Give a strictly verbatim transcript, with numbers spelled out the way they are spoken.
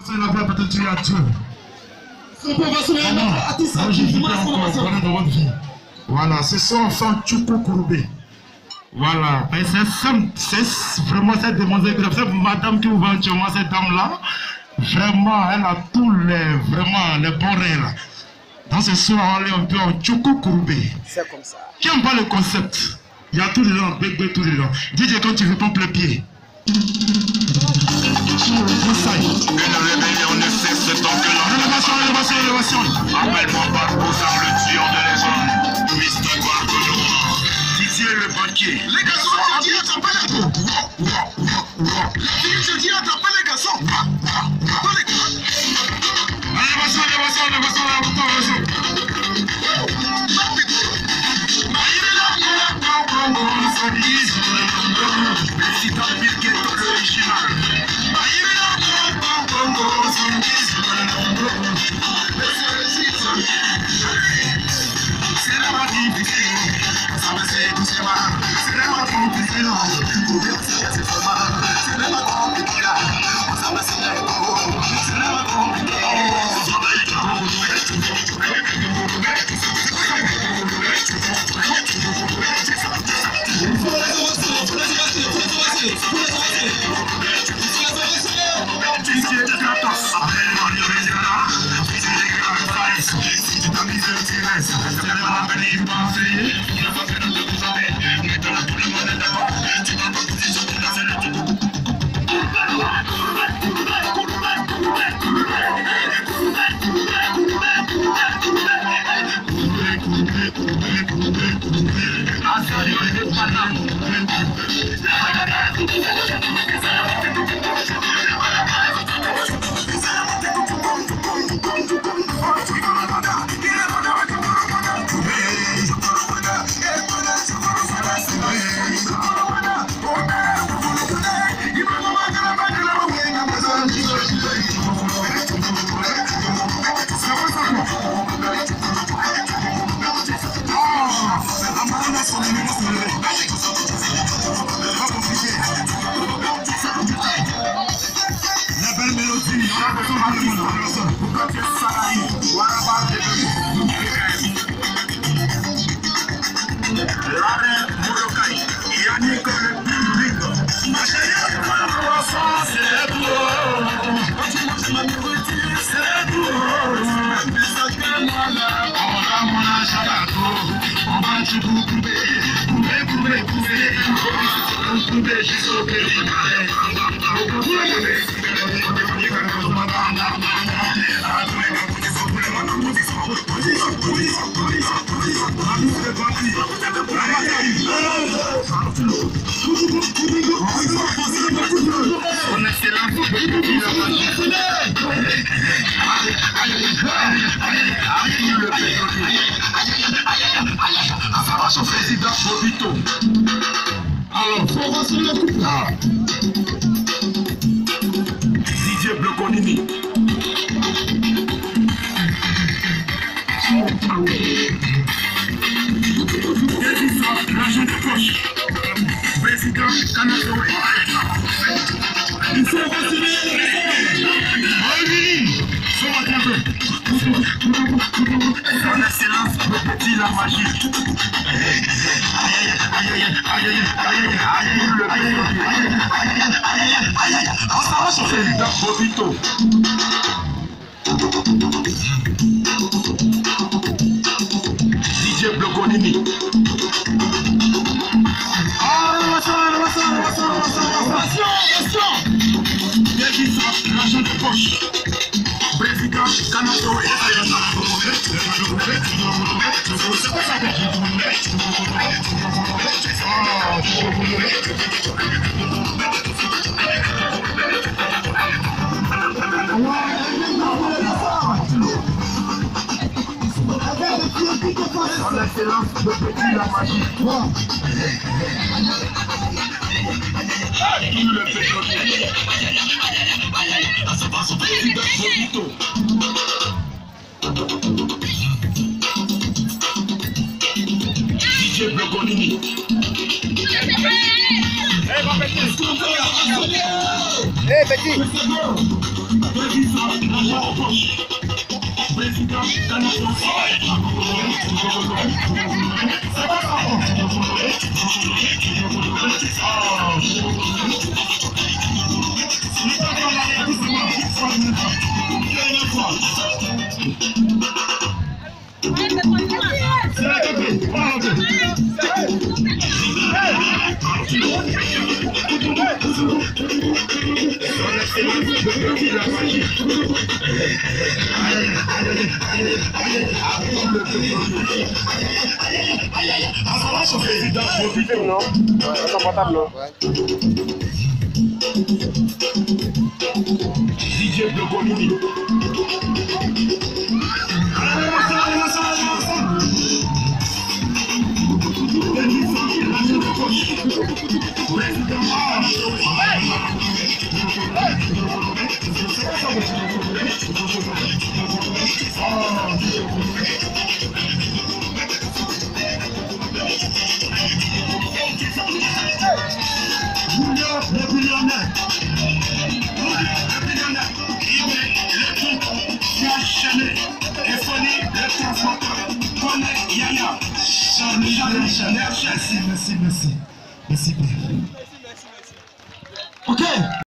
C'est la gloire peut-être Dieu à Dieu. Voilà, c'est son enfant Tchoukou Kouroubé. Voilà, c'est vraiment cette demoiselle, cette madame qui vous vend chez moi, cette dame-là, vraiment, elle a tous les, vraiment, les bons rêves. Dans ce soir, on est un peu en Tchoukou Kouroubé. C'est comme ça. Qui aime pas le concept? Il y a tout dedans, bébé, tout dedans. D J, quand tu veux pomper le pied. Une rébellion ne cesse tant que l'on... Rénovation, rénovation, rénovation. Appelle-moi Barbosa, le tueur de légendes. mister Barbosa. Didier le banquier. Les garçons, je dis attrapez les garçons. Je dis attrapez les garçons. Rénovation, rénovation, rénovation, rénovation. C'est un pire ghetto l'original. C'est la difficile. Ça me fait tout c'est mal. C'est la difficile. Pour bien c'est c'est trop mal. C'est la compliquée. Ça me fait c'est la compliquée. Son excellence, le président Bobito. Alors, faut rassurer le coup. Didier Bloconini. L'argent de poche. Président Canadoué. Il faut rassurer Son excellence, le petit la magie. Le président Bobito. D J Bloconini. L'argent de poche. Président Canadoué. Son excellence, le petit la magie. Le pétrolier. Président Bobito. D J Bloconini. Hey, petit. Non, c'est portable, non. D J de Bolivie. Merci, merci, merci. Merci. Ok.